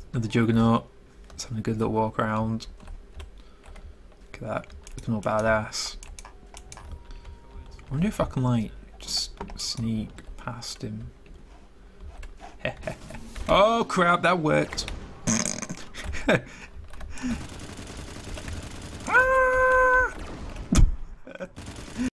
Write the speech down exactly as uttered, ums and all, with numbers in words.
Another juggernaut. It's having a good little walk around. Look at that. Looking all badass. I wonder if I can like just sneak past him. Oh crap, that worked.